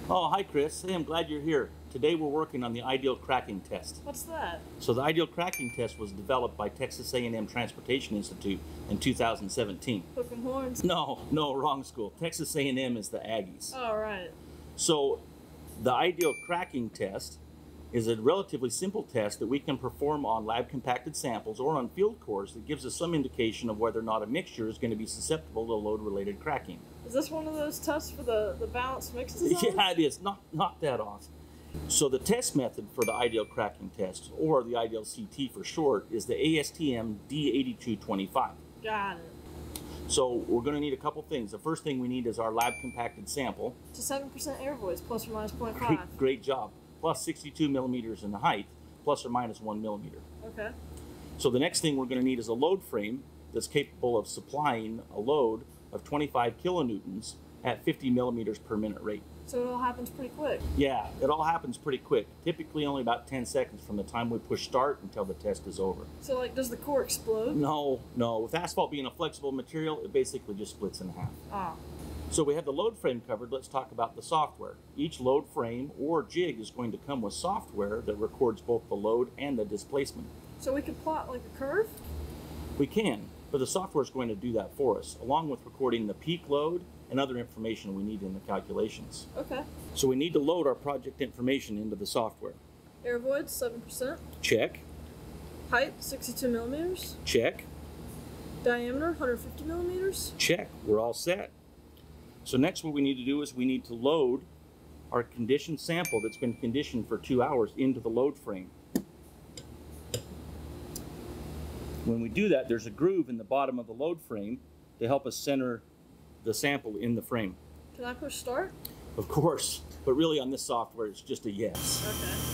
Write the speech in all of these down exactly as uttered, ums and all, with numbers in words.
Oh, hi Chris. Hey, I'm glad you're here. Today we're working on the ideal cracking test. What's that? So the ideal cracking test was developed by Texas A and M Transportation Institute in two thousand seventeen. Hook 'em horns? No, no, wrong school. Texas A and M is the Aggies. Oh, right. So the ideal cracking test is a relatively simple test that we can perform on lab compacted samples or on field cores that gives us some indication of whether or not a mixture is going to be susceptible to load related cracking. Is this one of those tests for the, the balanced mix design? Yeah, it is. Knock, knock that off. So the test method for the ideal cracking test, or the ideal C T for short, is the A S T M D eighty-two twenty-five. Got it. So we're going to need a couple things. The first thing we need is our lab compacted sample. It's a seven percent air voice, plus or minus zero point Great, five. great job. Plus sixty-two millimeters in the height, plus or minus one millimeter. Okay. So the next thing we're going to need is a load frame that's capable of supplying a load of twenty-five kilonewtons at fifty millimeters per minute rate. So it all happens pretty quick. Yeah, it all happens pretty quick. Typically only about ten seconds from the time we push start until the test is over. So, like, does the core explode? No, no. With asphalt being a flexible material, it basically just splits in half. Ah. So we have the load frame covered. Let's talk about the software. Each load frame or jig is going to come with software that records both the load and the displacement. So we could plot like a curve? We can, but the software is going to do that for us, along with recording the peak load and other information we need in the calculations. Okay. So we need to load our project information into the software. Air void, seven percent. Check, Height, sixty-two millimeters. check, Diameter, one hundred fifty millimeters. check. We're all set. So next what we need to do is we need to load our conditioned sample that's been conditioned for two hours into the load frame. When we do that, there's a groove in the bottom of the load frame to help us center the sample in the frame. Can I push start? Of course, but really on this software it's just a yes. Okay.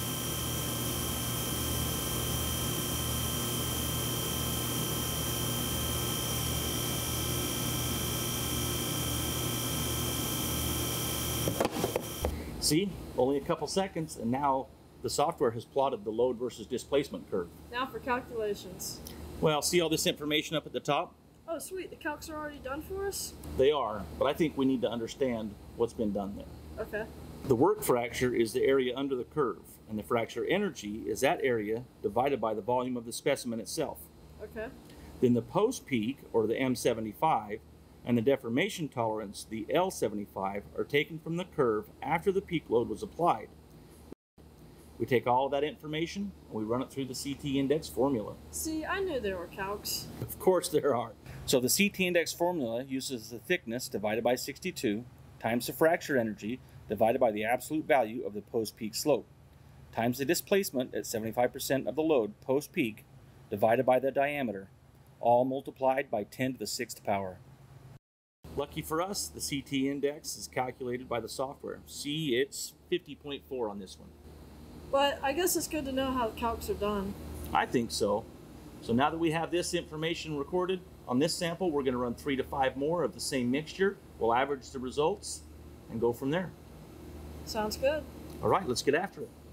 See, only a couple seconds, and now the software has plotted the load versus displacement curve. Now for calculations. Well, see all this information up at the top? Oh, sweet. The calcs are already done for us? They are, but I think we need to understand what's been done there. Okay. The work fracture is the area under the curve, and the fracture energy is that area divided by the volume of the specimen itself. Okay. Then the post peak, or the M seventy-five, and the deformation tolerance, the L seventy-five, are taken from the curve after the peak load was applied. We take all of that information and we run it through the C T index formula. See, I knew there were calcs. Of course there are. So the C T index formula uses the thickness divided by sixty-two times the fracture energy divided by the absolute value of the post-peak slope times the displacement at seventy-five percent of the load post-peak divided by the diameter, all multiplied by ten to the sixth power. Lucky for us, the C T index is calculated by the software. See, it's fifty point four on this one. But I guess it's good to know how the calcs are done. I think so. So now that we have this information recorded on this sample, we're going to run three to five more of the same mixture. We'll average the results and go from there. Sounds good. All right, let's get after it.